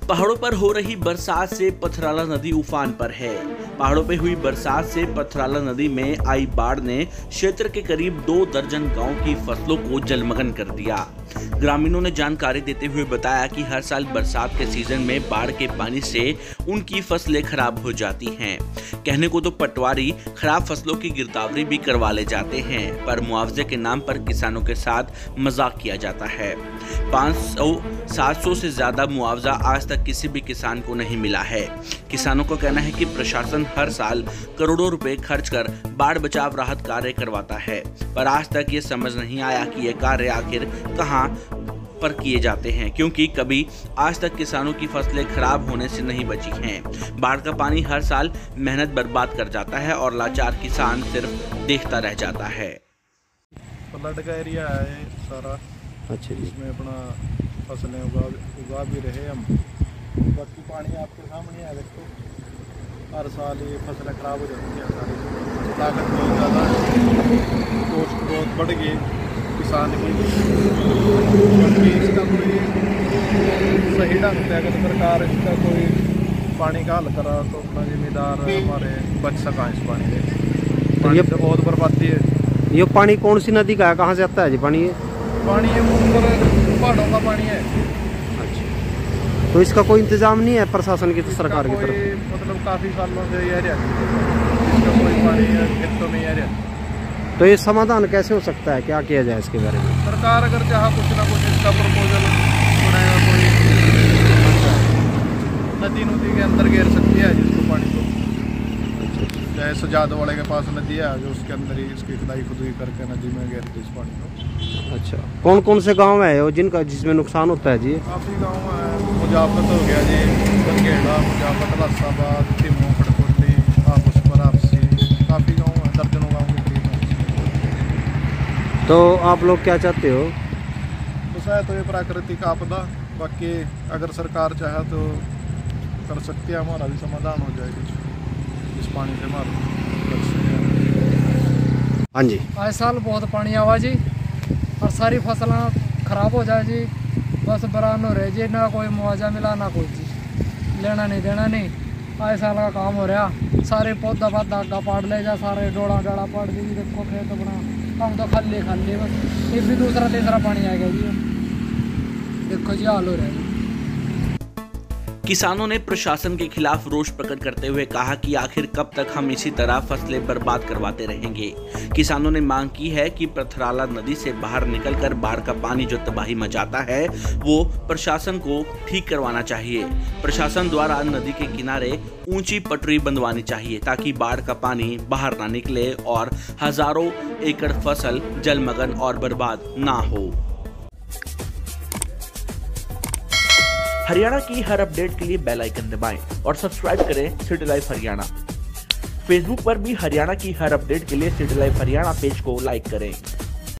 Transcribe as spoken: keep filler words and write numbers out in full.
पहाड़ों पर हो रही बरसात से पथराला नदी उफान पर है। पहाड़ों पर हुई बरसात से पथराला नदी में आई बाढ़ ने क्षेत्र के करीब दो दर्जन गांव की फसलों को जलमग्न कर दिया। ग्रामीणों ने जानकारी देते हुए बताया कि हर साल बरसात के सीजन में बाढ़ के पानी से उनकी फसलें खराब हो जाती हैं। कहने को तो पटवारी खराब फसलों की गिरदावरी भी करवा ले जाते हैं, पर मुआवजे के नाम पर किसानों के साथ मजाक किया जाता है। पाँच सौ सात सौ से ज्यादा मुआवजा आज तक किसी भी किसान को नहीं मिला है। किसानों का कहना है कि प्रशासन हर साल करोड़ों रुपए खर्च कर बाढ़ बचाव राहत कार्य करवाता है, पर आज तक ये समझ नहीं आया कि ये कार्य आखिर कहां पर किए जाते हैं, क्योंकि कभी आज तक किसानों की फसलें खराब होने से नहीं बची हैं। बाढ़ का पानी हर साल मेहनत बर्बाद कर जाता है और लाचार किसान सिर्फ देखता रह जाता है। फ्लड का एरिया है सारा, अच्छा, इसमें अपना फसलें उगा उगा भी रहे हम। बाकी पानी आपके सामने है, देखो हर साल ये फसलें खराब हो जाती हैं सारी। लागत बहुत ज़्यादा है, कॉस्ट बहुत बढ़ गई किसान की। बाकी इसका कोई सही ढंग से अगर सरकार इसका कोई पानी का हल करा तो अपना जिम्मेदार हमारे बच सका इस पानी से। पानी से बहुत बर्बादी है। ये पानी कौन सी नदी का है, कहाँ से आता है जी पानी? ये पानी ये ऊपर पहाड़ों का पानी है। अच्छा, तो इसका कोई इंतजाम नहीं है प्रशासन की, तो सरकार की तरफ? मतलब काफ़ी सालों से ये इसका कोई पानी खेतों में ये। तो ये समाधान कैसे हो सकता है, क्या किया जाए इसके बारे में? सरकार अगर चाहे कुछ ना कुछ इसका प्रपोजल बनाएगा, कोई नदी नदी के अंदर घेर सकती है जिसको पानी को। चाहे सजाद वाले के पास नदी है जो उसके अंदर ही इसकी खुदाई खुदाई करके नदी में घेरती इस पानी को। अच्छा, कौन कौन से गांव है वो जिनका जिसमें नुकसान होता है जी? काफ़ी गाँव है, मुजाफत हो गया जी, बरगेड़ा, मुजाफत, लासाबाद, तिमो, खड़कोटली, आपस पर आपसी, काफ़ी गाँव है, दर्जनों गाँव के करीब है। तो आप लोग क्या चाहते हो? तो शायद तो ये प्राकृतिक आपदा, बाकी अगर सरकार चाहे तो कर सकती है, हमारा भी समाधान हो जाएगा इस पानी से हमारा। हाँ जी, आज साल बहुत पानी आवा जी और सारी फसल खराब हो जाए जी। बस बरान हो रहे जी, ना कोई मुआवजा मिला ना कोई चीज़, लेना नहीं देना नहीं। आज साल का काम हो रहा, सारे पौधा पौधा आगा पाड़ ले जा, सारे डोड़ा डाड़ा पाड़ दी। देखो खेत अपना हम तो खाली खाली बस, ये भी दूसरा तीसरा पानी आ गया जी। देखो जी हाल हो रहा है। किसानों ने प्रशासन के खिलाफ रोष प्रकट करते हुए कहा कि आखिर कब तक हम इसी तरह फसलें बर्बाद करवाते रहेंगे। किसानों ने मांग की है कि पथराला नदी से बाहर निकलकर बाढ़ का पानी जो तबाही मचाता है वो प्रशासन को ठीक करवाना चाहिए। प्रशासन द्वारा नदी के किनारे ऊंची पटरी बंधवानी चाहिए ताकि बाढ़ का पानी बाहर ना निकले और हजारों एकड़ फसल जलमग्न और बर्बाद ना हो। हरियाणा की हर अपडेट के लिए बेल आइकन दबाएं और सब्सक्राइब करें सिटी लाइव हरियाणा। फेसबुक पर भी हरियाणा की हर अपडेट के लिए सिटी लाइव हरियाणा पेज को लाइक करें।